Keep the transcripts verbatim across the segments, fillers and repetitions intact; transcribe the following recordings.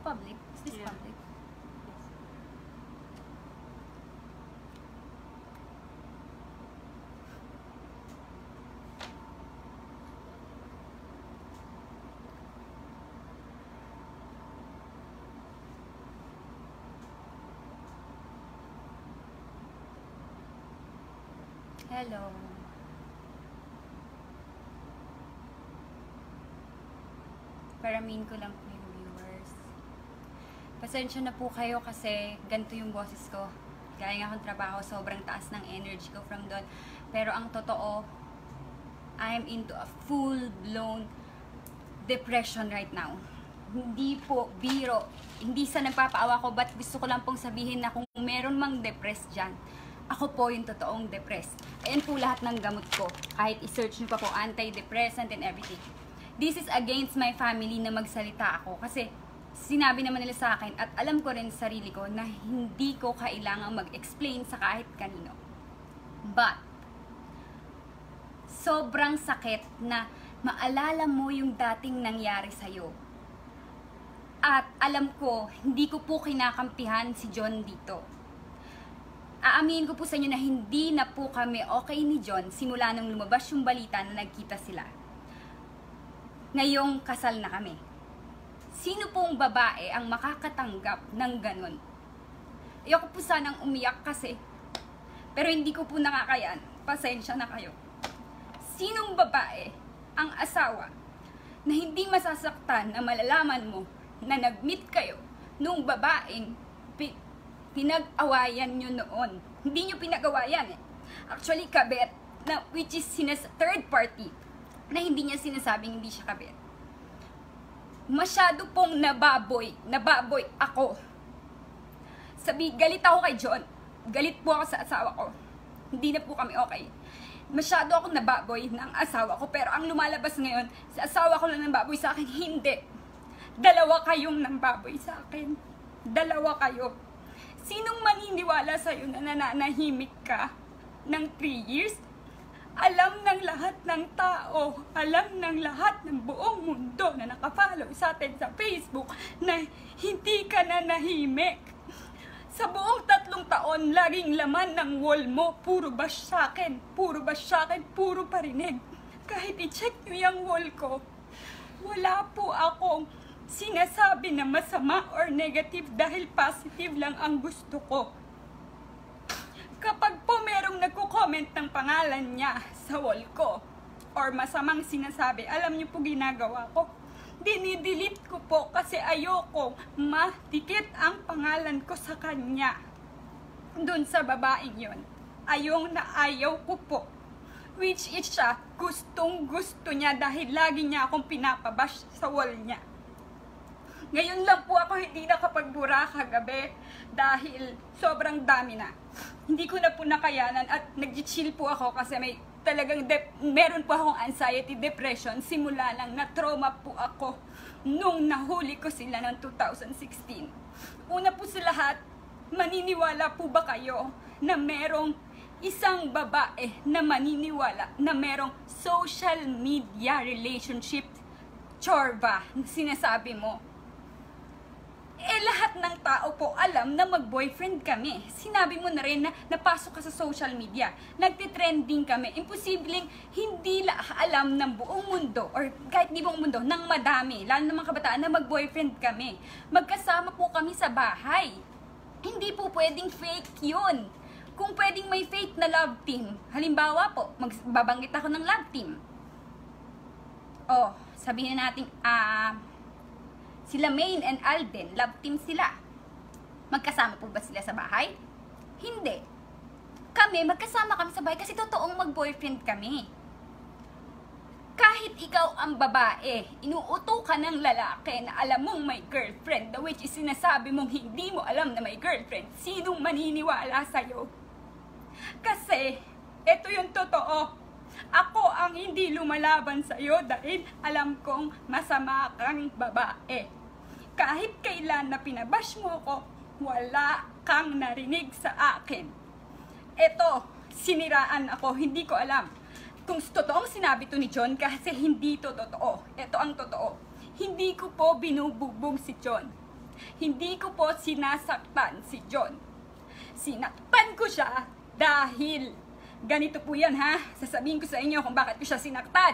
public? Is this Yeah. public? Hello. Paramin ko lang po yung viewers. Pasensya na po kayo kasi ganito yung boses ko. Gaya nga akong trabaho, sobrang taas ng energy ko from doon. Pero ang totoo, I'm into a full-blown depression right now. Hindi po biro, hindi sa nagpapaawa ko, but gusto ko lang pong sabihin na kung meron mang depressed dyan, ako po yung totoong depressed. Ayan po lahat ng gamot ko. Kahit i-search nyo pa po, antidepressant and everything. This is against my family na magsalita ako. Kasi sinabi naman nila sa akin at alam ko rin sa sarili ko na hindi ko kailangang mag-explain sa kahit kanino. But, sobrang sakit na maalala mo yung dating nangyari sa'yo. At alam ko, hindi ko po kinakampihan si John dito. Aaminin ko po sa inyo na hindi na po kami okay ni John simula nung lumabas yung balita na nagkita sila. Ngayong kasal na kami. Sino pong babae ang makakatanggap ng ganun? Ayoko po sanang umiyak kasi, pero hindi ko po nakakayan. Pasensya na kayo. Sinong babae ang asawa na hindi masasaktan na malalaman mo na nag-meet kayo nung babaeng pi pinag-awayan nyo noon? Hindi nyo pinag-awayan eh. Actually, kabet, na, which is sinas third party, na hindi niya sinasabing hindi siya kabet. Masyado pong nababoy, nababoy ako. Sabi, galit ako kay John. Galit po ako sa asawa ko. Hindi na po kami okay. Masyado akong nababoy ng asawa ko, pero ang lumalabas ngayon, sa asawa ko lang nababoy sa akin, hindi. Dalawa kayong nambaboy sa akin. Dalawa kayo. Sinong maniniwala sa'yo na nananahimik ka ng three years? Alam ng lahat ng tao, alam ng lahat ng buong mundo na nakafollow sa atin sa Facebook na hindi ka nanahimik. Sa buong tatlong taon, laging laman ng wall mo, puro bash sa akin, puro bash sa akin, puro parinig. Kahit i-check nyo yung wall ko, wala po akong sinasabi na masama or negative dahil positive lang ang gusto ko. Kapag po merong nagko-comment ng pangalan niya sa wall ko or masamang sinasabi, alam niyo po ginagawa ko, dinidelete ko po kasi ayoko madikit ang pangalan ko sa kanya dun sa babaeng yon. Ayaw na ayaw ko po. Which is siya, gustong gusto niya dahil lagi niya akong pinapabash sa wall niya. Ngayon lang po ako hindi nakapagbura kagabi dahil sobrang dami na. Hindi ko na po nakayanan at nag-chill po ako kasi may talagang meron po akong anxiety, depression. Simula lang na trauma po ako nung nahuli ko sila ng two thousand sixteen. Una po sa lahat, maniniwala po ba kayo na merong isang babae na maniniwala na merong social media relationship chorba na sinasabi mo? Eh, lahat ng tao po alam na mag-boyfriend kami. Sinabi mo na rin na napasok ka sa social media. Nagtitrending kami. Imposibleng hindi la alam ng buong mundo or kahit di buong mundo, ng madami, lalo ng mga kabataan na mag-boyfriend kami. Magkasama po kami sa bahay. Hindi po pwedeng fake yun. Kung pwedeng may fake na love team, halimbawa po, magbabanggit ako ng love team. Oh, sabihin natin, ah... Uh, sila Maine and Alden, love team sila. Magkasama po ba sila sa bahay? Hindi. Kami, magkasama kami sa bahay kasi totoong mag-boyfriend kami. Kahit ikaw ang babae, inuuto ka ng lalaki na alam mong may girlfriend, the which is sinasabi mong hindi mo alam na may girlfriend, sinong maniniwala sa'yo? Kasi, ito yung totoo. Ako ang hindi lumalaban sa'yo dahil alam kong masama kang babae. Kahit kailan na pinabash mo ko, wala kang narinig sa akin. Eto, siniraan ako, hindi ko alam. Kung totoong sinabi to ni John kasi hindi to totoo. Eto ang totoo. Hindi ko po binubugbog si John. Hindi ko po sinasaktan si John. Sinaktan ko siya dahil ganito po yan ha. Sasabihin ko sa inyo kung bakit ko siya sinaktan.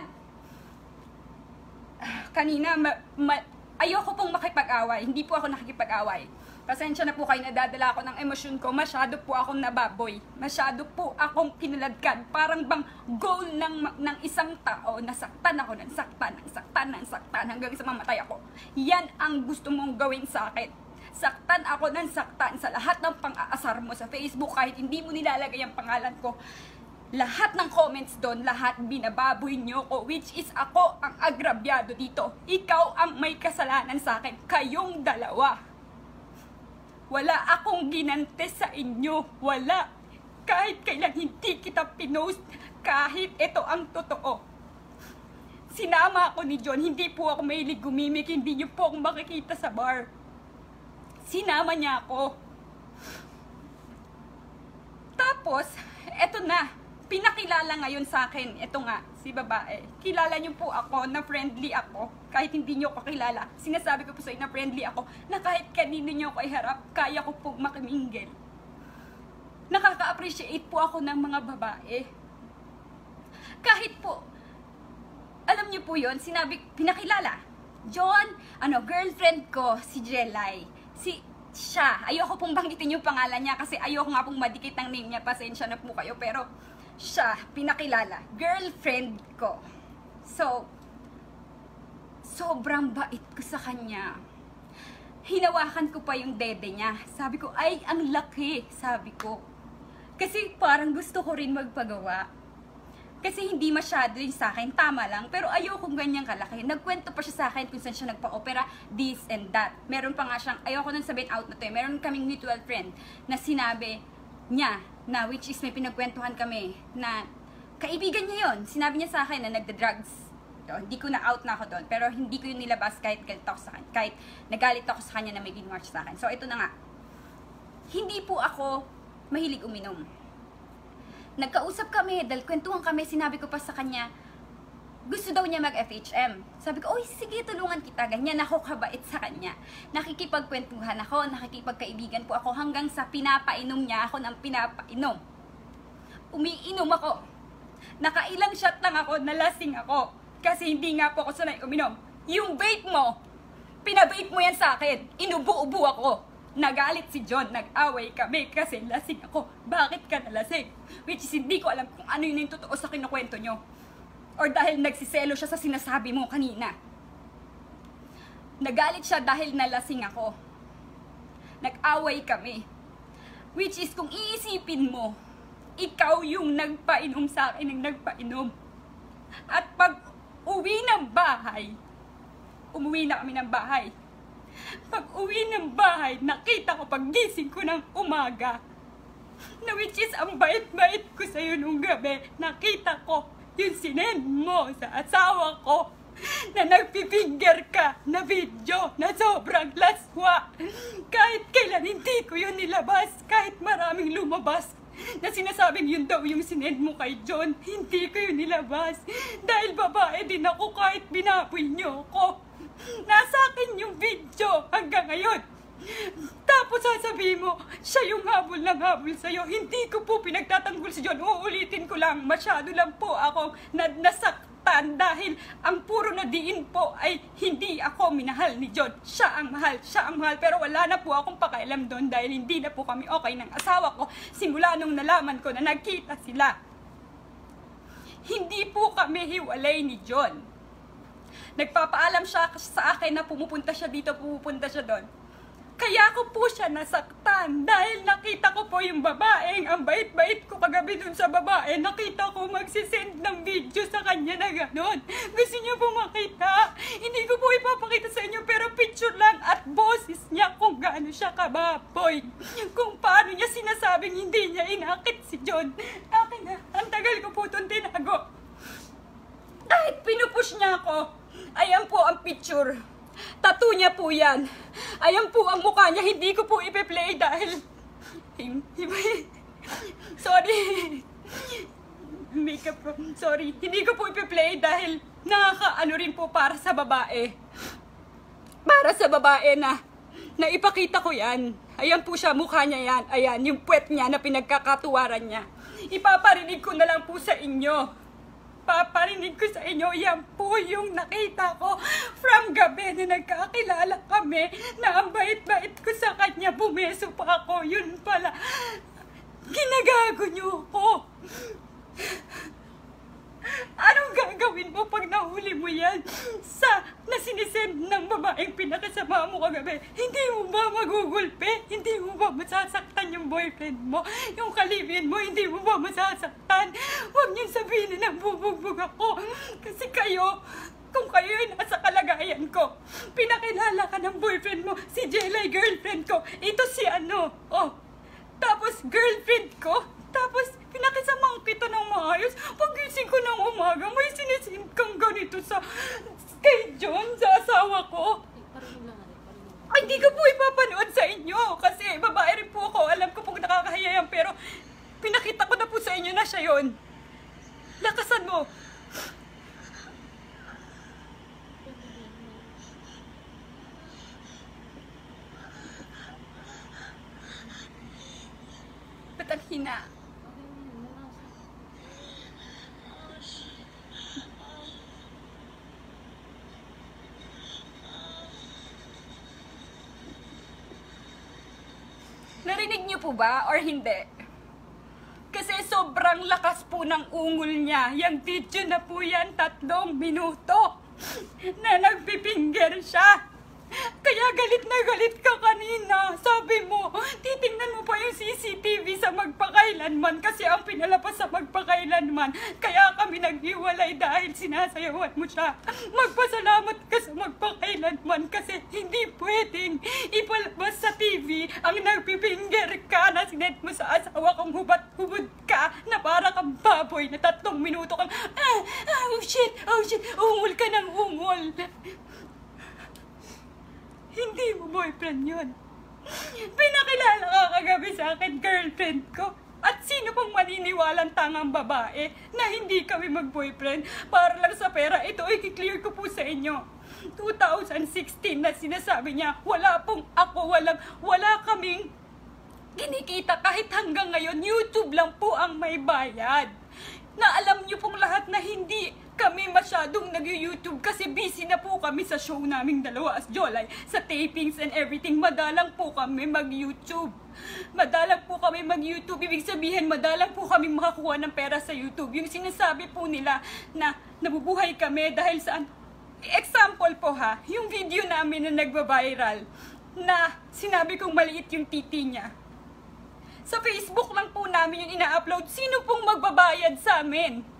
Kanina, ma, ma, ayoko pong makipag-away. Hindi po ako nakikipag-away. Pasensya na po kayo, nadadala ako ng emosyon ko. Masyado po akong nababoy. Masyado po akong kinuladkad. Parang bang goal ng, ng isang tao, nasaktan ako ng saktan, ng saktan, ng saktan, hanggang sa mamatay ako. Yan ang gusto mong gawin sa akin. Saktan ako ng saktan sa lahat ng pang-aasar mo sa Facebook, kahit hindi mo nilalagay ang pangalan ko. Lahat ng comments doon, lahat binababoy nyo ko, which is ako ang agrabyado dito. Ikaw ang may kasalanan sa akin. Kayong dalawa. Wala akong ginante sa inyo. Wala. Kahit kailan hindi kita pinost, kahit ito ang totoo. Sinama ako ni John, hindi po ako mahilig gumimik, hindi niyo po ako makikita sa bar. Sinama niya ako. Tapos, eto na, pinakilala ngayon sa akin, eto nga, si babae. Kilala niyo po ako na friendly ako, kahit hindi niyo ako kilala. Sinasabi ko po sa inyo na friendly ako, na kahit kanino niyo ako iharap, kaya ko po makiminggil. Nakaka-appreciate po ako ng mga babae. Kahit po, alam niyo po yun, sinabi, pinakilala. John, ano, girlfriend ko, si Jelay. Si, siya, ayoko pong banggitin yung pangalan niya kasi ayoko nga pong madikit ng name niya, pasensya na po kayo, pero siya, pinakilala, girlfriend ko. So, sobrang bait ko sa kanya. Hinawakan ko pa yung dede niya. Sabi ko, ay, ang laki, sabi ko. Kasi parang gusto ko rin magpagawa. Kasi hindi masyado yung sa akin, tama lang. Pero ayokong ganyang kalaki. Nagkwento pa siya sa akin kung saan siya nagpa-opera, this and that. Meron pa nga siyang, ayoko nang sabihin out na to eh. Meron kaming mutual friend na sinabi niya, na which is may pinagkwentuhan kami na kaibigan niya yon. Sinabi niya sa akin na nagda-drugs. So, hindi ko na out na ako doon, pero hindi ko yun nilabas kahit galit ako sa kanya, kahit nagalit ako sa kanya na may ginawa sa akin. So ito na nga, hindi po ako mahilig uminom. Nagkausap kami, dahil kwentuhan kami, sinabi ko pa sa kanya, gusto daw niya mag-F H M. Sabi ko, oy, sige, tulungan kita. Ganyan ako kabait sa kanya. Nakikipagkwentuhan ako, nakikipagkaibigan po ako hanggang sa pinapainom niya ako ng pinapainom. Umiinom ako. Nakailang shot lang ako, nalasing ako. Kasi hindi nga po ako sanay uminom. Yung vape mo, pinavape mo yan sa akin. Inubo-ubo ako. Nagalit si John, nag-away kami kasi lasing ako. Bakit ka nalasing? Which is hindi ko alam kung ano yun yung totoo sa kinukwento nyo. Or dahil nagsiselo siya sa sinasabi mo kanina. Nagalit siya dahil nalasing ako. Nag-away kami. Which is kung iisipin mo, ikaw yung nagpainom sa akin ng nagpainom. At pag uwi ng bahay, umuwi na kami ng bahay. Pag uwi ng bahay, nakita ko paggising ko ng umaga. Na which is ang bait-bait ko sa'yo nung gabi. Nakita ko yung sinend mo sa asawa ko na nagpifinger ka na video na sobrang laswa. Kahit kailan hindi ko yun nilabas, kahit maraming lumabas na sinasabing yun daw yung sinend mo kay John, hindi ko yun nilabas. Dahil babae din ako kahit binaboy niyo ako. Nasa akin yung video hanggang ngayon. Tapos sasabihin mo, siya yung habol ng habol sa'yo. Hindi ko po pinagtatanggol si John. Uulitin ko lang, masyado lang po ako na nasaktan dahil ang puro na diin po ay hindi ako minahal ni John. Siya ang mahal, siya ang mahal. Pero wala na po akong pakialam doon dahil hindi na po kami okay ng asawa ko simula nung nalaman ko na nagkita sila. Hindi po kami hiwalay ni John. Nagpapaalam siya sa akin na pumupunta siya dito, pumupunta siya doon. Kaya ko po siya nasaktan dahil nakita ko po yung babaeng, ang bait-bait ko kagabi dun sa babae, nakita ko magsisend ng video sa kanya na gano'n. Gusto niyo po makita? Hindi ko po ipapakita sa inyo pero picture lang at boses niya kung gaano siya kababoy. Kung paano niya sinasabing hindi niya inakit si John. Akin na, ang tagal ko po itong tinago. Kahit pinupush niya ako, ayan po ang picture. Tattoo niya po yan. Ayan po ang mukha niya. Hindi ko po ipe-play dahil... Sorry. Makeup po. Sorry. Hindi ko po ipe-play dahil nakakaano rin po para sa babae. Para sa babae na na ipakita ko yan. Ayan po siya, mukha niya yan. Ayan, yung puwet niya na pinagkakatuwaran niya. Ipaparinig ko na lang po sa inyo. Paparinig ko sa inyo, yan po yung nakita ko from gabi na nagkakilala kami na ang bait-bait ko sa kanya, bumeso pa ako. Yun pala, ginagago niyo ko. Anong gagawin mo pag nahuli mo yan sa nasinisend ng babaeng pinakasama mo kagabi? Hindi mo ba magugulpe? Hindi mo ba masasaktan yung boyfriend mo? Yung kalibin mo, hindi mo ba masasaktan? Huwag niyong sabihin na bubugbog ako. Kasi kayo, kung kayo ay nasa kalagayan ko, pinakilala ka ng boyfriend mo, si Jelay, girlfriend ko. Ito si ano, oh. Tapos girlfriend ko, tapos pinakisamahan kita ng maayos. Pagising ko ng umaga, may sinisim kang ganito sa kay John, sa asawa ko. Ay, hindi ko po ipapanood sa inyo kasi babae rin po ako. Alam ko pong nakakahiya yan, pero pinakita ko na po sa inyo na siya yun. Lakasan mo. Ba't ang hina? Narinig niyo po ba or hindi? Kasi sobrang lakas po ng ungol niya. Yung video na po yan, tatlong minuto na nagpipinger siya. Kaya galit na galit ka kanina. Sabi mo, titingnan mo pa yung C C T V sa magpakailanman kasi ang pinalabas sa magpakailanman. Kaya kami naghiwalay dahil sinasayawan mo siya. Magpasalamat ka sa magpakailanman kasi hindi pwedeng ipalabas sa T V ang nagpipinger ka na sinet mo sa asawa kong hubat-hubad ka na para kang baboy na tatlong minuto kang ah, ah, oh shit, oh shit, ungol ka ng ungol. Hindi mo boyfriend yun. Pinakilala ka kagabi sa akin, girlfriend ko. At sino pang maniniwalang tangang babae na hindi kami mag-boyfriend para lang sa pera? Ito, i-clear ko po sa inyo. two thousand sixteen na sinasabi niya, wala pong ako, walang, wala kaming kinikita kahit hanggang ngayon. YouTube lang po ang may bayad. Na alam niyo pong lahat na hindi kami masyadong nag-YouTube kasi busy na po kami sa show naming dalawa as Jolay, sa tapings and everything. Madalang po kami mag-YouTube. Madalang po kami mag-YouTube. Ibig sabihin, madalang po kami makakuha ng pera sa YouTube. Yung sinasabi po nila na nabubuhay kami dahil saan. Example po ha, yung video namin na nagba-viral na sinabi kong maliit yung titi niya. Sa Facebook lang po namin yung ina-upload. Sino pong magbabayad sa amin?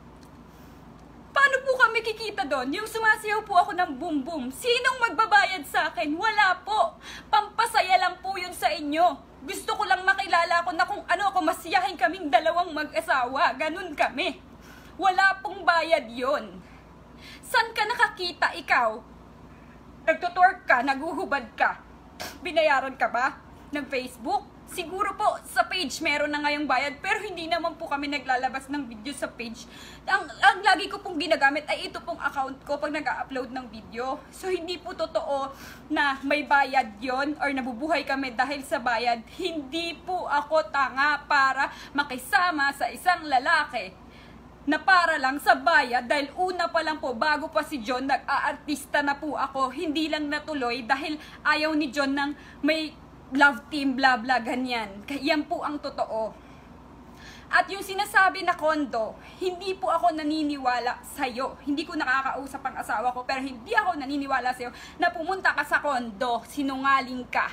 Paano po kami kikita doon? Yung sumasayaw po ako ng boom boom. Sinong magbabayad sa akin? Wala po. Pampasaya lang po yun sa inyo. Gusto ko lang makilala ko na kung ano ako, masiyahin kaming dalawang mag-asawa. Ganun kami. Wala pong bayad yon. San ka nakakita ikaw? Nagtutwork ka, naguhubad ka. Binayaran ka ba ng Facebook? Siguro po sa page meron na ngayong bayad, pero hindi naman po kami naglalabas ng video sa page. Ang, ang lagi ko pong ginagamit ay ito pong account ko pag nag-upload ng video. So hindi po totoo na may bayad yon or nabubuhay kami dahil sa bayad. Hindi po ako tanga para makisama sa isang lalaki na para lang sa bayad dahil una pa lang po, bago pa si John, nag-aartista na po ako. Hindi lang natuloy dahil ayaw ni John ng may love team, bla bla, ganyan. Yan po ang totoo. At yung sinasabi na kondo, hindi po ako naniniwala sa'yo. Hindi ko nakakausap ang asawa ko, pero hindi ako naniniwala sa'yo na pumunta ka sa kondo, sinungaling ka.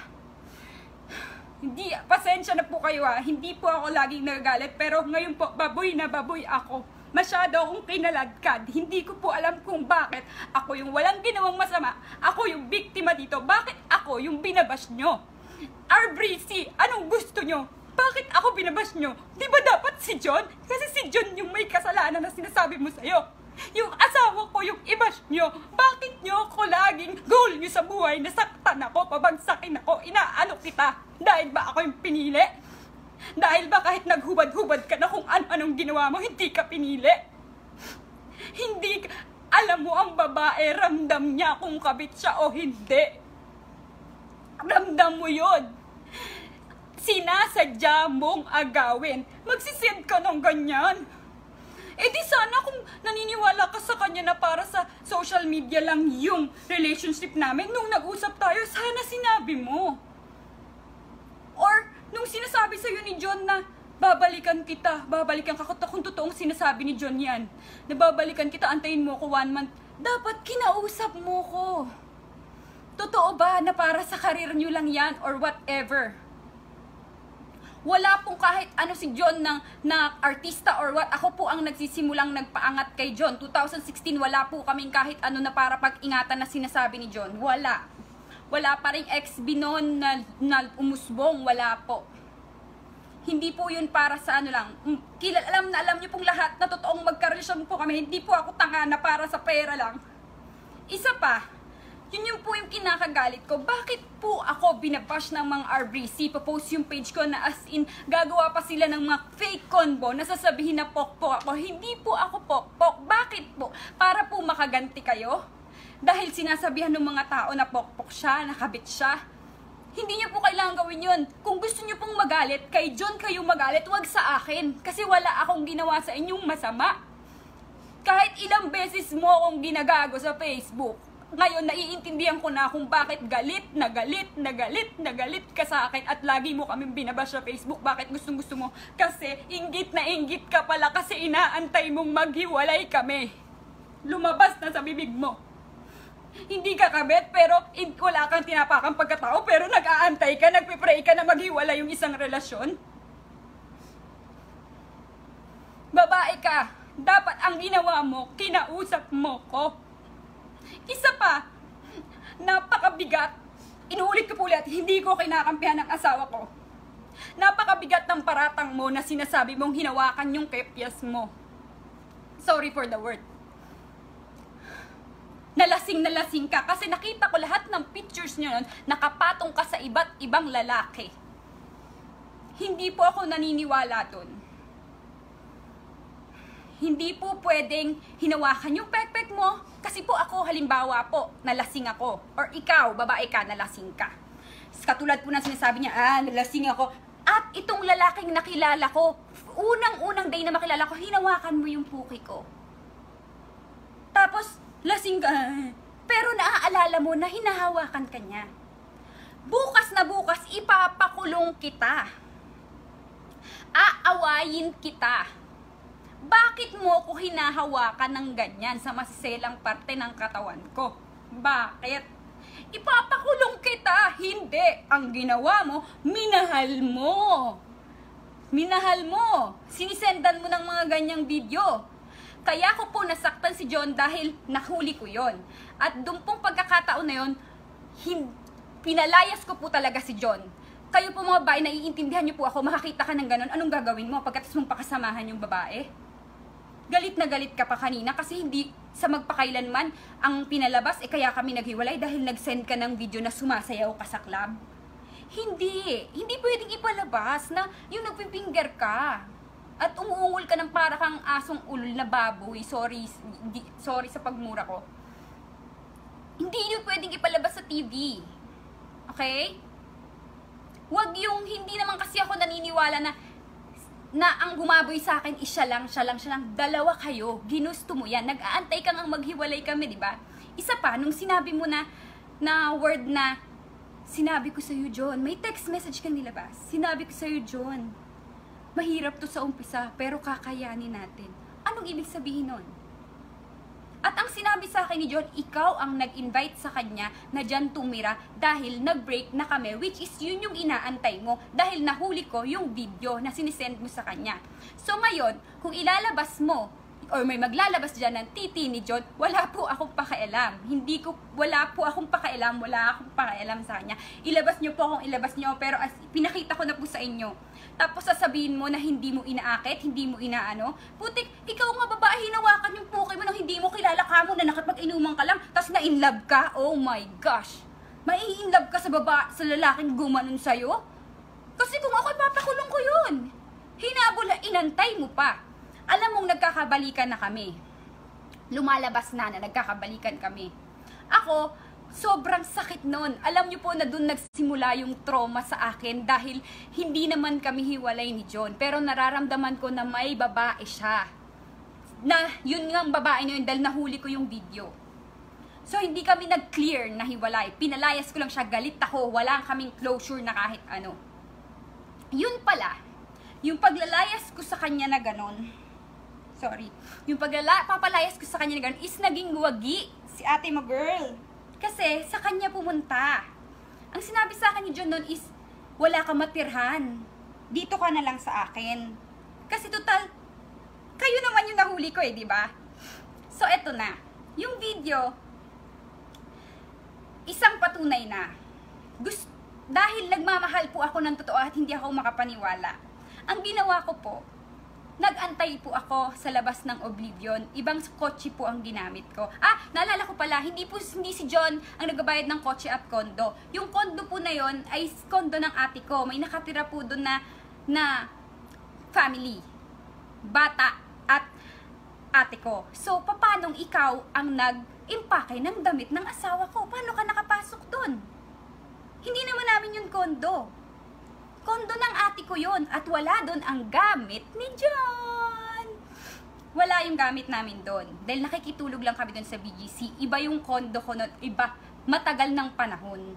Hindi, pasensya na po kayo ha. Hindi po ako laging nagagalit, pero ngayon po, baboy na baboy ako. Masyado akong kinaladkad. Hindi ko po alam kung bakit ako yung walang ginawang masama. Ako yung biktima dito. Bakit ako yung binabash nyo? Arbrici, anong gusto nyo? Bakit ako binabash nyo? Di ba dapat si John? Kasi si John yung may kasalanan na sinasabi mo sa'yo. Yung asawa ko yung i-bash nyo. Bakit nyo ako laging goal nyo sa buhay? Nasaktan ako, pabagsakin ako, inaano kita. Dahil ba ako yung pinili? Dahil ba kahit naghubad-hubad ka na kung ano-anong ginawa mo, hindi ka pinili? Hindi ka, alam mo ang babae, ramdam niya kung kabit siya o hindi. Ramdam mo yun. Sinasadya mong agawin. Magsisend ka ng ganyan. Eh di sana kung naniniwala ka sa kanya na para sa social media lang yung relationship namin, nung nag-usap tayo, sana sinabi mo. Or nung sinasabi sa'yo ni John na babalikan kita, babalikan ka, kung totoong sinasabi ni John yan, na babalikan kita, antayin mo ko one month, dapat kinausap mo ko. Totoo ba na para sa karir nyo lang yan or whatever? Wala pong kahit ano si John ng, na artista or what. Ako po ang nagsisimulang nagpaangat kay John. two thousand sixteen, wala po kaming kahit ano na para pag-ingatan na sinasabi ni John. Wala. Wala pa rin ex-B noon na, na umusbong. Wala po. Hindi po yun para sa ano lang. Kilal, alam na alam niyo pong lahat na totoong magkarelasyon po kami. Hindi po ako tanga na para sa pera lang. Isa pa, yun yung po yung kinakagalit ko. Bakit po ako binabash ng mga R B C? Papost yung page ko na as in, gagawa pa sila ng mga fake convo na sasabihin na pokpok ako. Hindi po ako pokpok. Bakit po? Para po makaganti kayo? Dahil sinasabihan ng mga tao na pokpok siya, nakabit siya. Hindi niyo po kailangan gawin yun. Kung gusto niyo pong magalit, kay John kayo magalit, wag sa akin. Kasi wala akong ginawa sa inyong masama. Kahit ilang beses mo akong ginagago sa Facebook, ngayon, naiintindihan ko na kung bakit galit, na galit, na galit, na galit ka sa akin at lagi mo kaming binabash sa Facebook. Bakit gustong gusto mo? Kasi inggit na inggit ka pala kasi inaantay mong maghiwalay kami. Lumabas na sa bibig mo. Hindi ka kabet pero wala kang tinapakang pagkatao pero nag-aantay ka, nagpipray ka na maghiwalay yung isang relasyon. Babae ka, dapat ang ginawa mo, kinausap mo ko. Isa pa, napakabigat, inuulit ko po ulit, hindi ko kinakampihan ng asawa ko. Napakabigat ng paratang mo na sinasabi mong hinawakan yung kepyas mo. Sorry for the word. Nalasing nalasing ka kasi nakita ko lahat ng pictures nyo nun, nakapatong ka sa iba't ibang lalaki. Hindi po ako naniniwala dun. Hindi po pwedeng hinawakan yung pekpek mo. Kasi po ako, halimbawa po, nalasing ako. Or ikaw, babae ka, nalasing ka. Katulad po ng sinasabi niya, ah, nalasing ako. At itong lalaking nakilala ko, unang-unang day na makilala ko, hinawakan mo yung puki ko. Tapos, lasing ka. Pero naaalala mo na hinahawakan ka niya. Bukas na bukas, ipapakulong kita. Aawayin kita. Bakit mo ko hinahawakan ng ganyan sa masiselang parte ng katawan ko? Bakit? Ipapakulong kita. Hindi. Ang ginawa mo, minahal mo. Minahal mo. Sinisendan mo ng mga ganyang video. Kaya ko po nasaktan si John dahil nahuli ko yon. At doon pong pagkakataon na yon, pinalayas ko po talaga si John. Kayo po mga babae, naiintindihan niyo po ako, makakita ka ng ganon, anong gagawin mo pagkatapos mong pakasamahan yung babae? Galit na galit ka pa kanina kasi hindi sa magpakailanman ang pinalabas, eh kaya kami naghiwalay dahil nag-send ka ng video na sumasayaw ka sa club. Hindi. Hindi pwedeng ipalabas na yung nagpipinger ka. At umuungol ka ng para kang asong ulol na baboy. Sorry, di, sorry sa pagmura ko. Hindi yun pwedeng ipalabas sa T V. Okay? Wag yung hindi naman kasi ako naniniwala na na ang gumaboy sa akin is siya lang, siya lang, siya lang. Dalawa kayo. Ginusto mo yan. Nag-aantay ka ngang maghiwalay kami, di ba? Isa pa, nung sinabi mo na, na word na, sinabi ko sa'yo, John, may text message kang nilabas. Sinabi ko sa'yo, John, mahirap to sa umpisa, pero kakayanin natin. Anong ibig sabihin nun? At ang sinabi sa akin ni John, ikaw ang nag-invite sa kanya na dyan tumira dahil nag-break na kami, which is yun yung inaantay mo dahil nahuli ko yung video na sinisend mo sa kanya. So ngayon, kung ilalabas mo or may maglalabas dyan ng titi ni John, wala po akong pakialam. Hindi ko, wala po akong pakialam, wala akong pakialam sa kanya. Ilabas nyo po akong ilabas nyo, pero as, pinakita ko na po sa inyo. Tapos sasabihin mo na hindi mo inaakit, hindi mo inaano. Putik, ikaw nga babae, hinawakan yung puki mo nang hindi mo kilala ka mo na nakapag-inuman ka lang, tapos na-inlove ka? Oh my gosh! Mai-inlove ka sa baba, sa lalaking gumanon sa'yo? Kasi kung ako, ipapakulong ko yun. Hinabol, inantay mo pa. Alam mong nagkakabalikan na kami. Lumalabas na na nagkakabalikan kami. Ako, sobrang sakit nun. Alam niyo po na doon nagsimula yung trauma sa akin dahil hindi naman kami hiwalay ni John. Pero nararamdaman ko na may babae siya. Na yun nga ang babae niyo yun dahil nahuli ko yung video. So hindi kami nag-clear na hiwalay. Pinalayas ko lang siya, galit ako, wala kaming closure na kahit ano. Yun pala, yung paglalayas ko sa kanya na ganon, sorry, yung paglala, papalayas ko sa kanya na ganon is naging wagi si ate mo girl. Kasi sa kanya pumunta. Ang sinabi sa akin ni John noon is, wala ka matirhan. Dito ka na lang sa akin. Kasi total, kayo naman yung nahuli ko eh, di ba? So eto na. Yung video, isang patunay na. Gusto, dahil nagmamahal po ako ng totoo at hindi ako makapaniwala. Ang ginawa ko po, nag-antay po ako sa labas ng Oblivion. Ibang kotse po ang ginamit ko. Ah, naalala ko pala, hindi po hindi si John ang nagbabayad ng kotse at kondo. Yung kondo po na yon ay kondo ng ate ko. May nakatira po doon na, na family. Bata at ate ko. So, paanong ikaw ang nag-impake ng damit ng asawa ko? Paano ka nakapasok doon? Hindi naman namin yung kondo. Kondo ng ate ko yun at wala doon ang gamit ni John. Wala yung gamit namin doon. Dahil nakikitulog lang kami doon sa B G C. Iba yung kondo ko nun, iba, matagal ng panahon.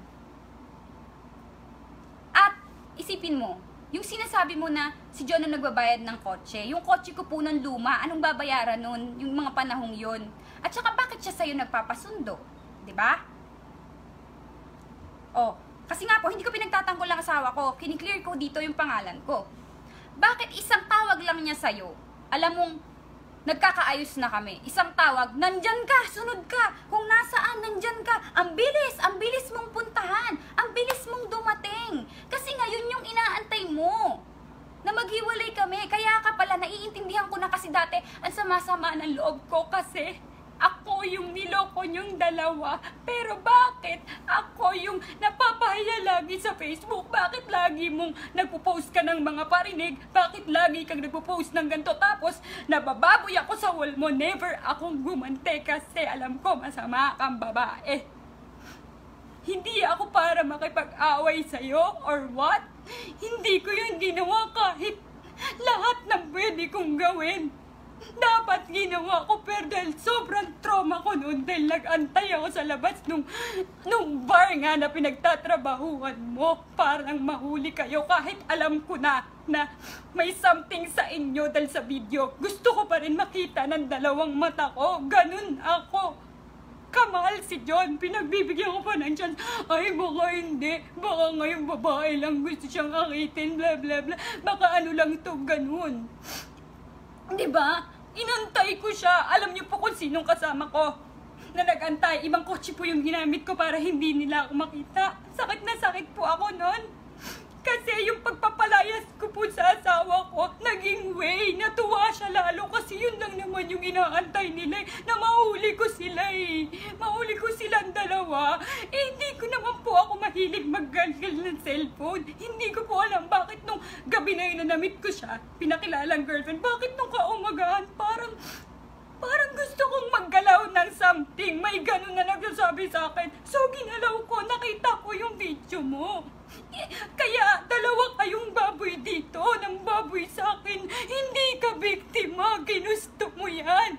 At isipin mo, yung sinasabi mo na si John ang nagbabayad ng kotse, yung kotse ko po nun luma, anong babayaran nun, yung mga panahong yun? At saka bakit siya sa'yo nagpapasundo? Diba? Oh, kasi nga po, hindi ko pinagtatanggol lang asawa ko. Kiniklear ko dito yung pangalan ko. Bakit isang tawag lang niya sa'yo? Alam mong, nagkakaayos na kami. Isang tawag, nandyan ka, sunod ka. Kung nasaan, nandyan ka. Ang bilis, ang bilis mong puntahan. Ang bilis mong dumating. Kasi ngayon yung inaantay mo. Na maghiwalay kami. Kaya ka pala, naiintindihan ko na kasi dati, ang sama-sama ng loob ko kasi ako yung niloko niyong dalawa. Pero bakit ako yung napapahiya lagi sa Facebook? Bakit lagi mong nagpo-post ka ng mga parinig? Bakit lagi kang nagpo-post ng ganito? Tapos nabababoy ako sa wall mo. Never akong gumante kasi alam ko masama kang babae. Hindi ako para makipag-away sa'yo or what? Hindi ko yun ginawa kahit lahat ng pwede kong gawin. Dapat ginawa ko pero dahil sobrang trauma ko noon dahil nag-antay ako sa labas nung, nung bar nga na pinagtatrabahuan mo. Parang mahuli kayo kahit alam ko na na may something sa inyo dahil sa video. Gusto ko pa rin makita ng dalawang mata ko. Ganun ako. Kamahal si John. Pinagbibigyan ko pa ng chance. Ay, baka hindi. Baka ngayong babae lang gusto siyang akitin. Bla bla bla. Baka ano lang to, ganun. Diba? Inantay ko siya. Alam niyo po kung sinong kasama ko na nag-antay. Ibang kotse po yung ginamit ko para hindi nila ako makita. Sakit na sakit po ako nun. Kasi yung pagpapalayas ko po sa asawa ko, naging way. Natuwa siya lalo kasi yun lang naman yung inaantay nila. Eh, na mahuli ko sila eh. Mahuli ko silang dalawa. Eh, hindi ko naman po ako mahilig maggalgal ng cellphone. Hindi ko po alam bakit nung gabi na yun na namit ko siya, pinakilalang girlfriend, bakit nung kaumagahan, parang, parang gusto kong maggalaw ng something. May ganun na nagsasabi sa akin. So, ginalaw ko, nakita ko yung video mo. Kaya dalawa kayong baboy dito ng baboy sa akin. Hindi ka biktima. Ginusto mo yan.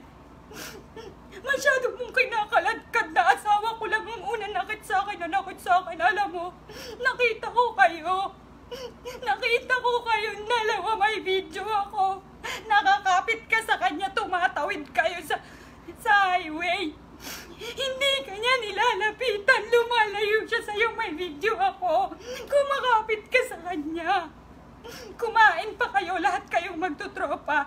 Masyado mong kinakaladkad na asawa ko lang ang una nakit sa akin na nakit sa akin. Alam mo, nakita ko kayo. Nakita ko kayong dalawa. May video ako. Nakakapit ka sa kanya. Tumatawid kayo sa, sa highway. Hindi kanya nilalapitan. Lumalayo siya sa'yo. May video ako. Kumakapit ka sa kanya. Kumain pa kayo. Lahat kayong magtutropa.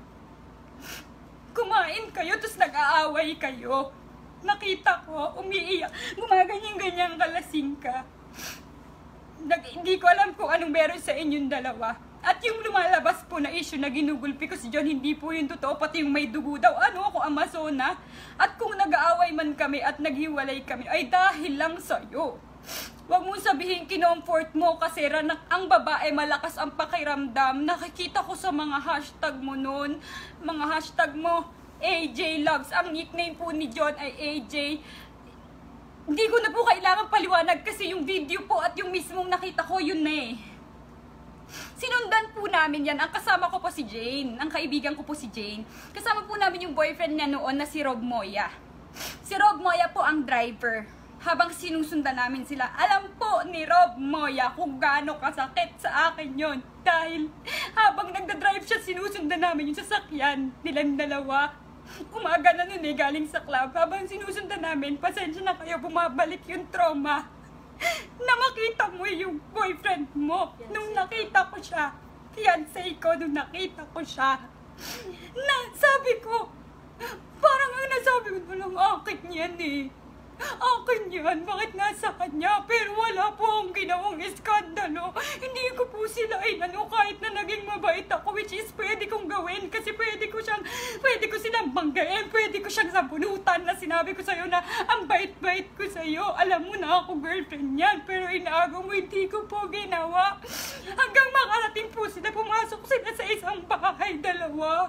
Kumain kayo. Tapos nag-aaway kayo. Nakita ko. Umiiyak. Gumaganyan-ganyan kalasing ka. Nag, hindi ko alam kung anong meron sa inyong dalawa. At yung lumalabas po na issue na ginugulpi ko si John, hindi po yung totoo, pati yung may dugo daw. Ano ako, Amazona? At kung nag-aaway man kami at naghiwalay kami, ay dahil lang sa'yo. Huwag mong sabihin kinomfort mo kasi ranak ang babae, malakas ang pakiramdam. Nakikita ko sa mga hashtag mo noon, mga hashtag mo, A J Loves. Ang nickname po ni John ay A J Hindi ko na po kailangan paliwanag kasi yung video po at yung mismong nakita ko, yun na eh. Sinundan po namin yan. Ang kasama ko po si Jane. Ang kaibigan ko po si Jane. Kasama po namin yung boyfriend niya noon na si Rob Moya. Si Rob Moya po ang driver. Habang sinusundan namin sila, alam po ni Rob Moya kung gaano kasakit sa akin yon. Dahil habang nagdadrive siya, sinusundan namin yung sasakyan nilang dalawa. Umaga na nun eh, galing sa club. Habang sinusundan namin, pasensya na kayo, bumabalik yung trauma. Na makita mo yung boyfriend mo. Nung nakita ko siya, fiancé ko, nung nakita ko siya, na sabi ko, parang ang nasabi ko na lang, akin yan eh. Akin yan, bakit nasa kanya? Pero wala po akong ginawang iskandalo. Hindi ko po sila inano kahit na naging mabait ako, which is pwede kong gawin kasi pwede ko siyang, pwede ko silang banggain, pwede ko siyang sabunutan na sinabi ko sa'yo na ang bait-bait ko sa'yo. Alam mo na ako girlfriend yan, pero inaagaw mo, hindi ko po ginawa. Hanggang makarating po sila, pumasok sila sa isang bahay, dalawa.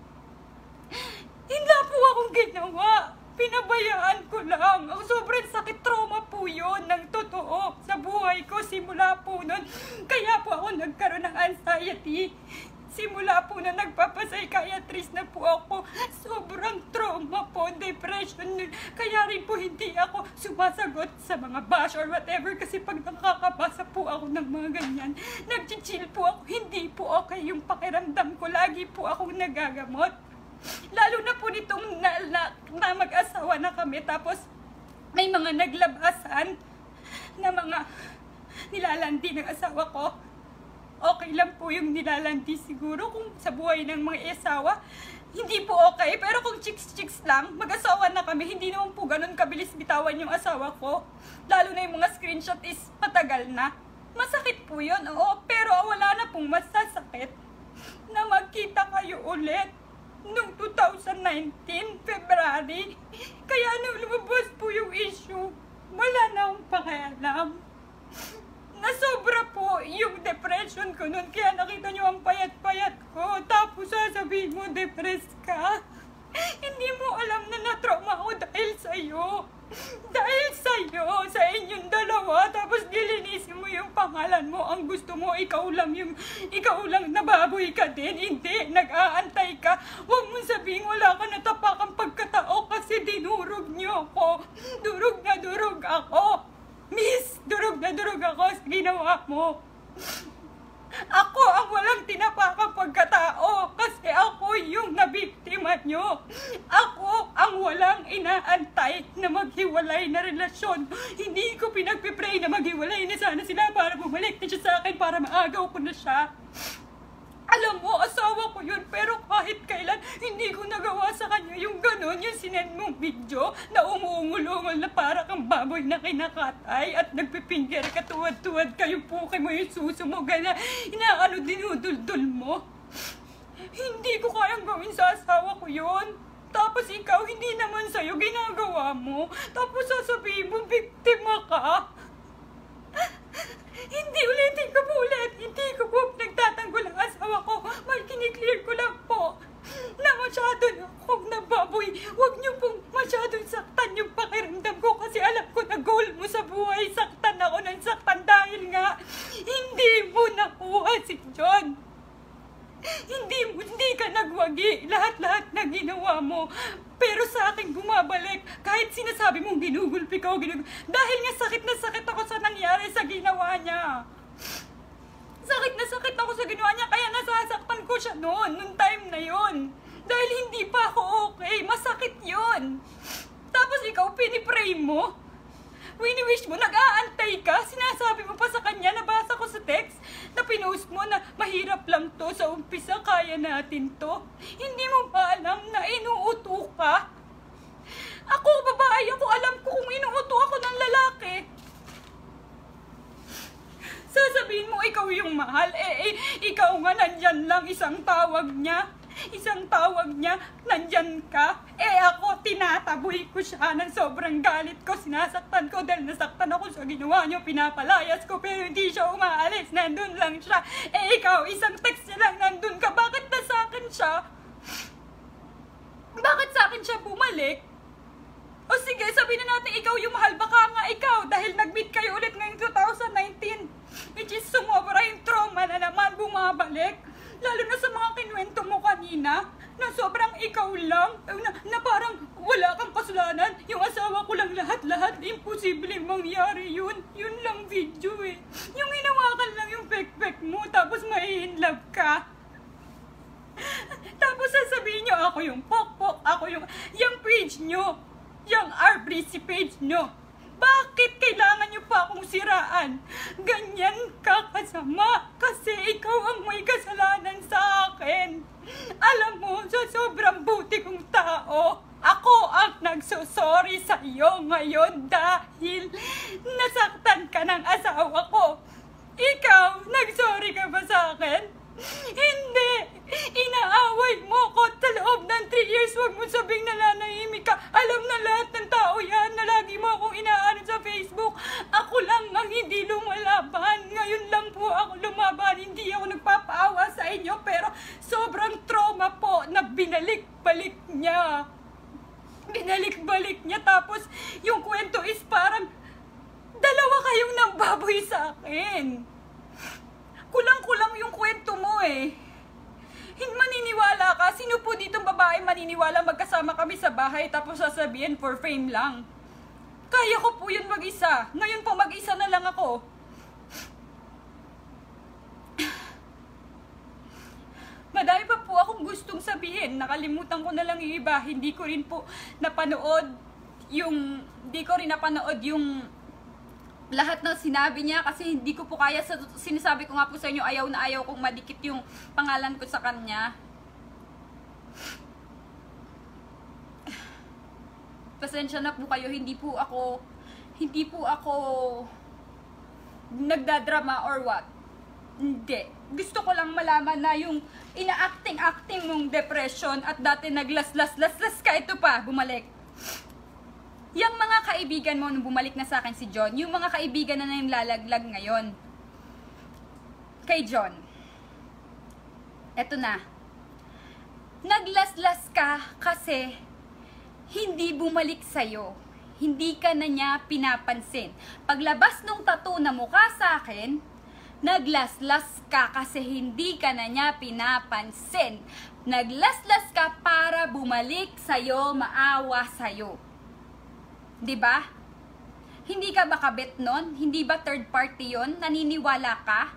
Hindi po akong ginawa. Pinabayaan ko lang. Ang sobrang sakit, trauma po yun ng totoo sa buhay ko simula po nun. Kaya po ako nagkaroon ng anxiety. Simula po na nagpapapsychiatrist na po ako. Sobrang trauma po, depression. Kaya rin po hindi ako sumasagot sa mga bash or whatever. Kasi pag nakakabasa po ako ng mga ganyan, nag-chill po ako. Hindi po okay yung pakiramdam ko. Lagi po akong nagagamot. Lalo na po nitong na, na, na mag-asawa na kami, tapos may mga naglabasan na mga nilalandi ng asawa ko. Okay lang po yung nilalandi siguro kung sa buhay ng mga asawa. Hindi po okay, pero kung chicks-chicks lang, mag-asawa na kami, hindi naman po ganun kabilis bitawan yung asawa ko. Lalo na yung mga screenshot is matagal na. Masakit po yun, oo, pero wala na pong masasakit na magkita kayo ulit. Noong two thousand nineteen, February, kaya nung lumabas po yung issue, wala na akong pakialam. Nasobra po yung depression ko noon, kaya nakita nyo ang payat-payat ko, tapos sasabihin mo, depressed ka. Hindi mo alam na na-trauma ako dahil sa'yo. Dahil sa'yo, sa inyong dalawa, tapos dilinisin mo yung pangalan mo. Ang gusto mo, ikaw lang yung, ikaw lang nababoy ka din. Hindi, nag-aantay ka. Huwag mong sabihin wala ka natapakang pagkatao kasi dinurog niyo ako. Durog na durog ako. Miss, durog na durog ako sa ginawa mo. Ako ang walang tinapakang pagkatao kasi ako yung nabiktima nyo. Ako ang walang inaantay na maghiwalay na relasyon. Hindi ko pinagpipray na maghiwalay na sana sila para bumalik na siya sa akin para maagaw ko na siya. Alam mo, asawa ko yun, pero kahit kailan, hindi ko nagawa sa kanya yung gano'n, yung sinend mong video na umuungol-ungol na para kang baboy na kinakatay at nagpipinger ka, tuwad-tuwad kayo po kay mo yung suso mo, gana, inaano dinuduldul mo. Hindi ko kayang gawin sa asawa ko yun. Tapos ikaw, hindi naman sa'yo ginagawa mo. Tapos sasabihin mo, biktima ka. Hindi ulitin ko po ulit. Hindi ko po nagtatanggol ang asawa ko. Mal, kiniklear ko lang po na masyado na akong nababoy. Huwag niyo pong masyadong saktan yung pakiramdam ko kasi alam ko na goal mo sa buhay. Saktan ako ng saktan dahil nga hindi mo nakuha si John. Hindi mo, hindi ka nagwagi. Lahat-lahat na ginawa mo. Pero sa akin bumabalik. Kahit sinasabi mong ginugulpi ka o ginugulpi. Dahil nga sakit na sakit ako sa nangyari sa ginawa niya. Sakit na sakit ako sa ginawa niya. Kaya nasasaktan ko siya noon. Noong time na yon. Dahil hindi pa ako okay. Masakit yon. Tapos ikaw pinipray mo. Wini-wish mo, nag-aantay ka, sinasabi mo pa sa kanya, nabasa ko sa text, na pinost mo na mahirap lang to, sa umpisa kaya natin to. Hindi mo ba alam na inuuto ka? Ako, babae ako, alam ko kung inuuto ako ng lalaki. Sasabihin mo, ikaw yung mahal, eh, eh ikaw nga nandyan lang, isang tawag niya. Isang tawag niya, nandyan ka. Eh ako, tinataboy ko siya ng sobrang galit ko. Sinasaktan ko dahil nasaktan ako sa ginawa niyo. Pinapalayas ko pero hindi siya umaalis. Nandun lang siya. Eh ikaw, isang text niya lang nandun ka. Bakit na sa akin siya? Bakit sa akin siya bumalik? O sige, sabi sabihin na natin ikaw yung mahal, baka nga ikaw, dahil nag-meet kayo ulit ngayong two thousand nineteen, which is sumobra yung trauma na naman bumabalik. Lalo na sa mga kinuwento mo kanina, na sobrang ikaw lang, na, na parang wala kang kasalanan, yung asawa ko lang lahat-lahat, imposible mangyari yun. Yun lang video eh. Yung hinawakan lang yung pek-pek mo, tapos mai-inlove ka. Tapos sasabihin nyo, ako yung pok-pok, ako yung, yung page nyo, yung R B C page nyo. Bakit kailangan nyo pa akong siraan? Ganyan ka kasama kasi ikaw ang may kasalanan sa akin. Alam mo, sa sobrang buti kong tao, ako ang nagsusorry sa iyo ngayon dahil nasaktan ka ng asawa ko. Ikaw, nagsorry ka ba sa akin? Hindi! Inaaway mo ko sa loob ng three years. Huwag mo sabing nananahimik ka. Alam na lahat ng tao yan na lagi mo akong inaano sa Facebook. Ako lang ang hindi lumalaban. Ngayon lang po ako lumaban. Hindi ako nagpapaawa sa inyo. Pero sobrang trauma po na binalik-balik niya. Binalik-balik niya. Tapos yung kwento is parang dalawa kayong nambaboy sa akin. Kulang-kulang yung kwento mo eh. Hindi maniniwala ka. Sino po ditong babae maniniwala magkasama kami sa bahay tapos sasabihin for fame lang? Kaya ko po yun mag-isa. Ngayon po mag-isa na lang ako. Madami pa po akong gustong sabihin. Nakalimutan ko na lang yung iba. Hindi ko rin po napanood yung... Hindi ko rin napanood yung... lahat ng sinabi niya kasi hindi ko po kaya, sa sinasabi ko nga po sa inyo, ayaw na ayaw kong madikit yung pangalan ko sa kanya. Pasensya na po kayo, hindi po ako hindi po ako nagdadrama or what. Hindi. Gusto ko lang malaman na yung ina-acting-acting mong depression at dati naglas-las-las-las ka, ito pa, bumalik. Yung mga kaibigan mo nung bumalik na sa akin si John, yung mga kaibigan na naglalaglag ngayon kay John, eto na, naglaslas ka kasi hindi bumalik sa'yo, hindi ka na niya pinapansin. Paglabas nung tattoo na mukha sa akin, naglaslas ka kasi hindi ka na niya pinapansin. Naglaslas ka para bumalik sa'yo, maawa sa'yo. Diba? Hindi ka ba kabit nun? Hindi ba third party yon? Naniniwala ka?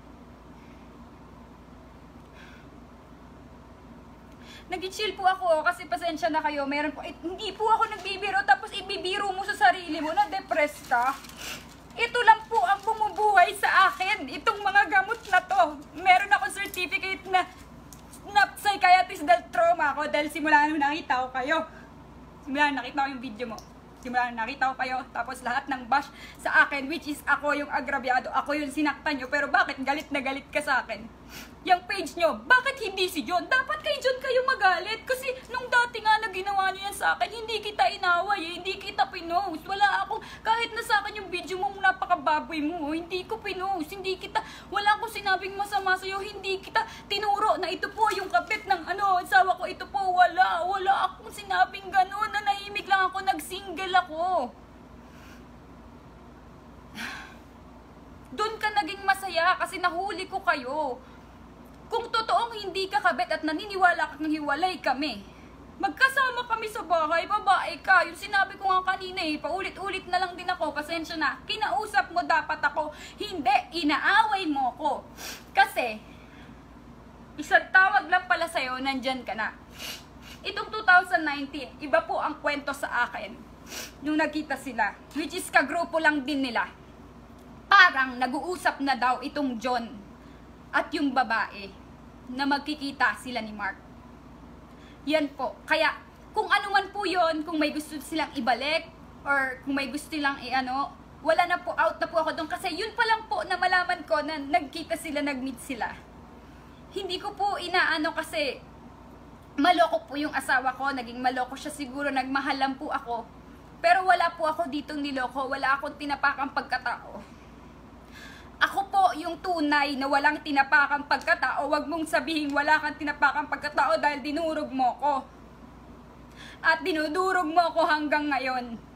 Nag-chill po ako kasi pasensya na kayo. Meron po, eh, hindi po ako nagbibiro tapos ibibiro mo sa sarili mo na depressed ka. Ito lang po ang bumubuhay sa akin. Itong mga gamot na to. Meron akong certificate na, na psychiatrist dahil trauma ako dahil simula nung nakita ko kayo. Simula nung nakita ko yung video mo. Simula nakita ko kayo, tapos lahat ng bash sa akin, which is ako yung agrabyado, ako yung sinaktan nyo, pero bakit galit na galit ka sa akin? Yung page nyo, bakit hindi si John? Dapat kay John kayo magalit, kasi nung dati nga na ginawa nyo yan sa akin, hindi kita inaway, eh, hindi kita pinost, wala akong, kahit na sa akin yung video mo, napakababoy mo, hindi ko pinost, hindi kita, wala akong sinabing masama sa'yo, hindi kita tinuro na ito po yung kapit ng ano, asawa ko, ito po, wala, wala akong sinabing gano'n, nanahimik lang ako, nag-single ako. Doon ka naging masaya kasi nahuli ko kayo. Kung totoong hindi ka kabit at naniniwala kang hiwalay kami, magkasama kami sa bahay, babae ka. Yung sinabi ko nga kanina eh, paulit-ulit na lang din ako, pasensya na. Kinausap mo dapat ako, hindi, inaaway mo ko. Kasi, isang tawag lang pala sa'yo, nandyan ka na. Itong two thousand nineteen, iba po ang kwento sa akin. Nung nagkita sila, which is kagrupo lang din nila. Parang nag-uusap na daw itong John at yung babae na magkikita sila ni Mark. Yan po. Kaya kung ano man po yon, kung may gusto silang ibalik or kung may gusto silang i-ano, wala na po, out na po ako doon. Kasi yun pa lang po na malaman ko na nagkita sila, nag-meet sila. Hindi ko po inaano kasi maloko po yung asawa ko, naging maloko siya siguro, nagmahal lang po ako. Pero wala po ako ditong niloko, wala akong tinapakang pagkatao. Ako po yung tunay na walang tinapakang pagkatao. Huwag mong sabihin wala kang tinapakang pagkatao dahil dinurog mo ko. At dinudurog mo ko hanggang ngayon.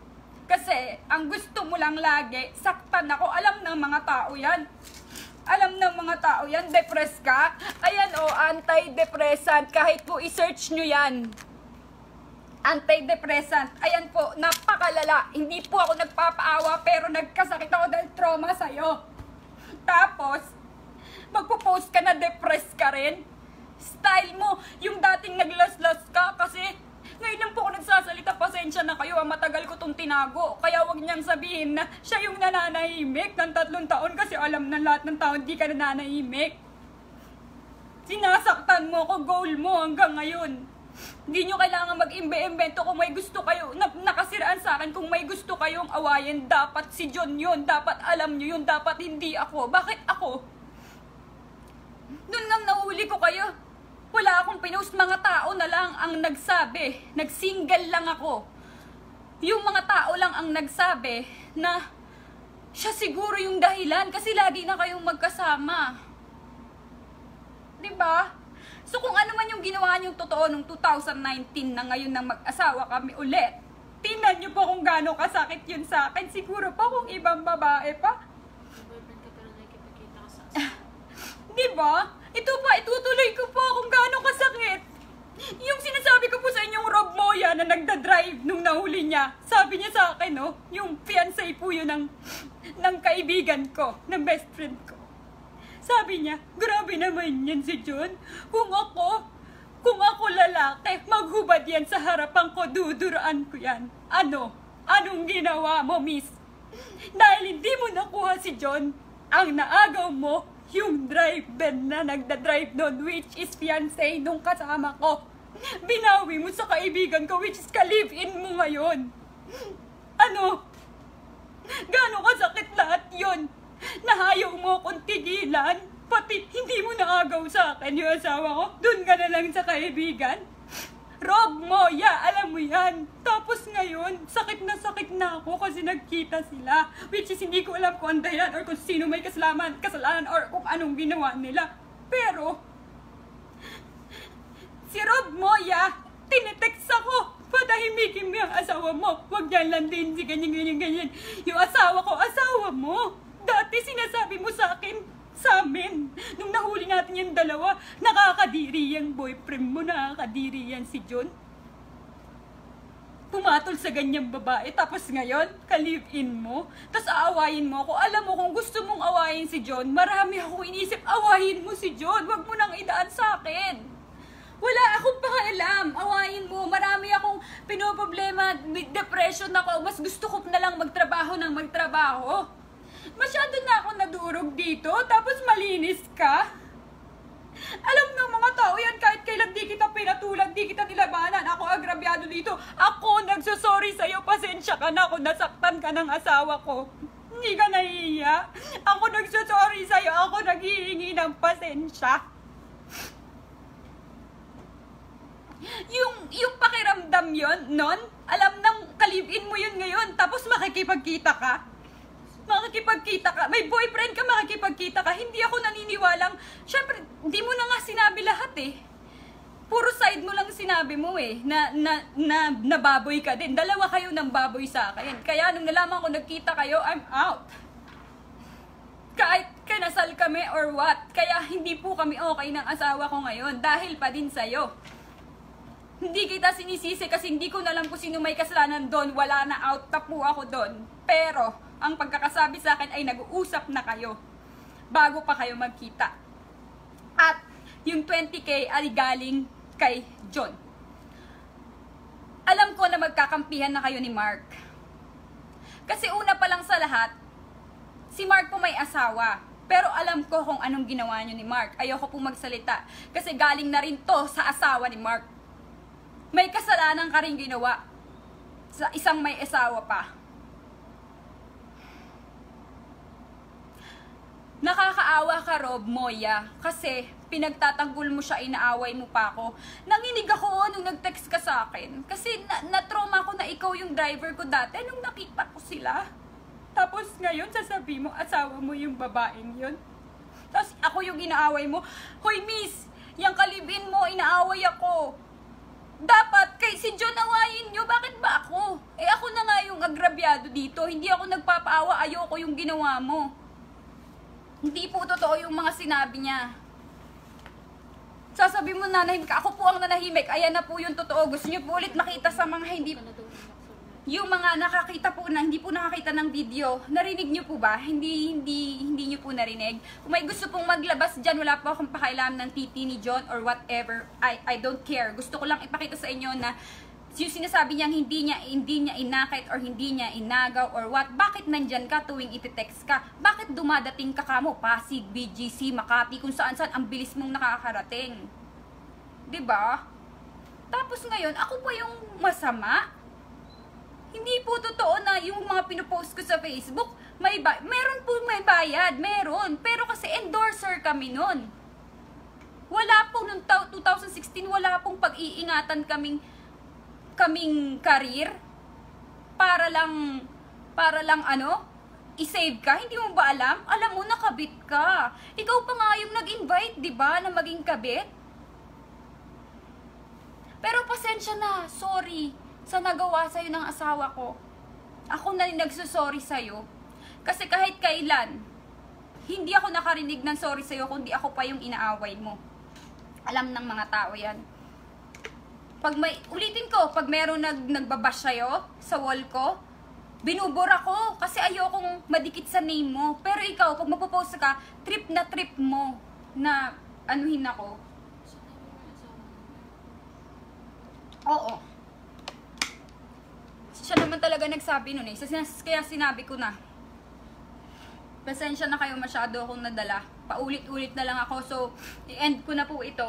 Kasi ang gusto mo lang lagi, saktan ako. Alam ng mga tao yan. Alam ng mga tao yan, depressed ka. Ayan o, oh, antidepressant. Kahit po i-search nyo yan. Antidepressant. Ayan po, napakalala. Hindi po ako nagpapaawa pero nagkasakit ako dahil trauma sa'yo. Tapos, magpo-post ka na depressed ka rin. Style mo, yung dating naglas-las ka kasi ngayon lang po ako nagsasalita, pasensya na kayo, matagal ko tong tinago. Kaya wag niyang sabihin na siya yung nananahimik ng tatlong taon kasi alam ng lahat ng tao hindi ka nananahimik. Sinasaktan mo ko, goal mo hanggang ngayon. Hindi nyo kailangan mag-imbe-imbento kung may gusto kayo, na, nakasiraan sa akin, kung may gusto kayong awayin, dapat si John yun, dapat alam nyo yun, dapat hindi ako. Bakit ako? Doon ngang nahuli ko kayo. Wala akong pinost, mga tao na lang ang nagsabi. Nagsingle lang ako. Yung mga tao lang ang nagsabi na siya siguro yung dahilan kasi lagi na kayong magkasama. Diba? So kung ano man yung ginawa niyong totoo nung two thousand nineteen na ngayon nang mag-asawa kami ulit, tingnan niyo po kung gaano kasakit yun sa akin. Siguro pa kung ibang babae pa. Diba? Ito pa, itutuloy ko po kung gaano kasakit. Yung sinasabi ko po sa inyong Rob Moya na nagda-drive nung nahuli niya, sabi niya sa akin, no, yung fiancé po yun ng, ng kaibigan ko, ng best friend ko. Sabi niya, grabe naman yan si John. Kung ako, kung ako lalaki, maghubad yan sa harapan ko, duduraan ko yan. Ano? Anong ginawa mo, miss? Dahil hindi mo nakuha si John, ang naagaw mo, yung driver na nagda-drive doon, which is fiancé nung kasama ko. Binawi mo sa kaibigan ko, which is ka-live-in mo ngayon. Ano? Gano'ng kasakit lahat yun? Nahayaw mo akong tigilan? Pati hindi mo naagaw sa akin yung asawa ko? Doon ka na lang sa kaibigan? Rob Moya, alam mo yan. Tapos ngayon, sakit na sakit na ako kasi nagkita sila. Which is hindi ko alam kung ang dahilan or kung sino may kasalanan, kasalanan or kung anong ginawa nila. Pero, si Rob Moya, tinitext ako. Patahimikin mo yung asawa mo. Huwag yan lang din si ganyan, ganyan, ganyan. Yung asawa ko, asawa mo. Dati sinasabi mo sa akin, sa amin, nung nahuli natin yung dalawa, nakakadiri yung boyfriend mo, nakakadiri yan si John. Pumatol sa ganyang babae, tapos ngayon, ka-live-in mo, tapos aawayin mo ako. Alam mo, kung gusto mong awayin si John, marami akong inisip, awayin mo si John, wag mo nang idaan sa akin. Wala akong pakialam, awayin mo, marami akong pinoproblema, depression ako, mas gusto ko na lang magtrabaho ng magtrabaho. Masyado na ako nadurog dito, tapos malinis ka. Alam ng mga tao yan, kahit kailan di kita pinatulan, di kita nilabanan, ako agrabyado dito. Ako nagsusorry sa'yo, pasensya ka na kung nasaktan ka ng asawa ko. Hindi ka nahihiya. Ako nagsusorry sa'yo, ako naghihingi ng pasensya. Yung, yung pakiramdam yon non, alam ng kalibin mo yun ngayon, tapos makikipagkita ka. Makikipagkita ka, may boyfriend ka, makikipagkita ka, hindi ako naniniwalang, syempre, hindi mo na nga sinabi lahat eh. Puro side mo lang sinabi mo eh, na, na, na, nababoy ka din. Dalawa kayo ng baboy sa akin. Kaya nung nalaman ko nagkita kayo, I'm out. Kahit kinasal kami or what, kaya hindi po kami okay ng asawa ko ngayon, dahil pa din sa'yo. Hindi kita sinisisi kasi hindi ko na alam kung sino may kasalanan doon, wala na, out na po ako doon. Pero, ang pagkakasabi sa akin ay nag-uusap na kayo bago pa kayo magkita. At yung twenty K ay galing kay John. Alam ko na magkakampihan na kayo ni Mark. Kasi una pa lang sa lahat, si Mark po may asawa. Pero alam ko kung anong ginawa niyo ni Mark. Ayoko po magsalita. Kasi galing na rin to sa asawa ni Mark. May kasalanan ka rin ginawa sa isang may asawa pa. Nakakaawa ka, Rob Moya, kasi pinagtatanggol mo siya, inaaway mo pa ako. Nanginig ako nung nag-text ka sa akin. Kasi na- na-trauma ko na ikaw yung driver ko dati nung nakita ko sila. Tapos ngayon, sasabi mo, asawa mo yung babaeng yun. Tapos ako yung inaaway mo. Hoy, miss, yung kalibin mo, inaaway ako. Dapat kay si John awayin nyo, bakit ba ako? Eh ako na nga yung agrabyado dito, hindi ako nagpapaawa, ayoko yung ginawa mo. Hindi po totoo yung mga sinabi niya. Sasabi mo nanahimik ka, ako po ang nanahimik, ayan na po yung totoo. Gusto niyo po ulit makita sa mga hindi, yung mga nakakita po na, hindi po nakakita ng video, narinig niyo po ba? Hindi, hindi, hindi niyo po narinig. Kung may gusto pong maglabas dyan, wala po akong pakailam ng titi ni John or whatever, I, I don't care. Gusto ko lang ipakita sa inyo na yung sinasabi niyang hindi niya, hindi niya inakit or hindi niya inagaw or what, bakit nandyan ka tuwing iti-text ka? Bakit dumadating ka kamo? Pasig, B G C, Makati, kung saan saan ang bilis mong nakakarating. Diba? Tapos ngayon, ako pa yung masama? Hindi po totoo na yung mga pinopost ko sa Facebook, may ba meron po may bayad, meron. Pero kasi endorser kami nun. Wala po noong twenty sixteen, wala pong pag-iingatan kaming kaming career para lang para lang ano, i-save ka. Hindi mo ba alam? Alam mo nakabit ka. Ikaw pa nga yung nag-invite, 'di ba, na maging kabit? Pero pasensya na, sorry sa nagawa sa'yo ng asawa ko. Ako na rin nagsusorry sa'yo. Kasi kahit kailan, hindi ako nakarinig ng sorry sa'yo, kundi ako pa yung inaaway mo. Alam ng mga tao yan. Pag may, ulitin ko, pag meron nag, nagbabash sa'yo sa wall ko, binubura ko kasi ayokong madikit sa name mo. Pero ikaw, pag magpo-post ka, trip na trip mo na anuhin ako. Oo. Siya naman talaga nagsabi nun eh. Kaya sinabi ko na, pasensya na kayo, masyado akong nadala. Paulit-ulit na lang ako. So, i-end ko na po ito.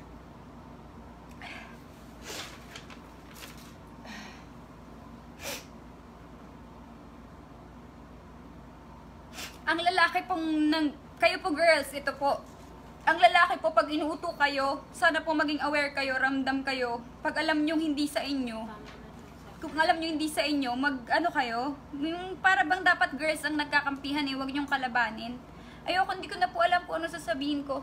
Ang lalaki pong, nang, kayo po girls, ito po. Ang lalaki po, pag inuuto kayo, sana po maging aware kayo, ramdam kayo. Pag alam nyo hindi sa inyo, kung alam nyo hindi sa inyo, mag ano kayo, yung para bang dapat girls ang nagkakampihan eh, huwag nyong kalabanin. Ayoko, hindi ko na po alam kung ano sasabihin ko.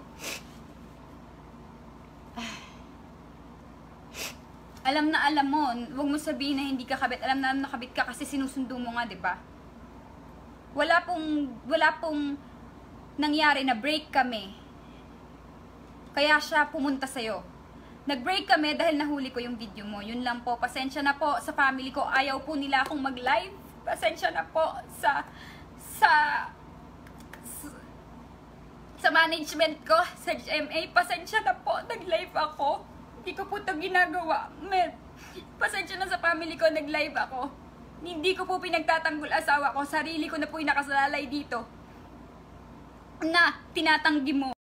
Alam na alam mo, huwag mo sabihin na hindi ka kabit. Alam na alam na kabit ka kasi sinusundo mo nga, 'di ba? Wala pong wala pong nangyari na break kami. Kaya siya pumunta sa'yo. Nag-break kami dahil nahuli ko yung video mo. Yun lang po. Pasensya na po sa family ko. Ayaw po nila akong mag-live. Pasensya na po sa sa sa, sa management ko, sa G M A. Pasensya na po. Nag-live ako. Hindi ko po ito ginagawa. Mer Pasensya na sa family ko. Nag-live ako. Hindi ko po pinagtatanggol asawa ko. Sarili ko na po yung nakasalalay dito na tinatanggi mo.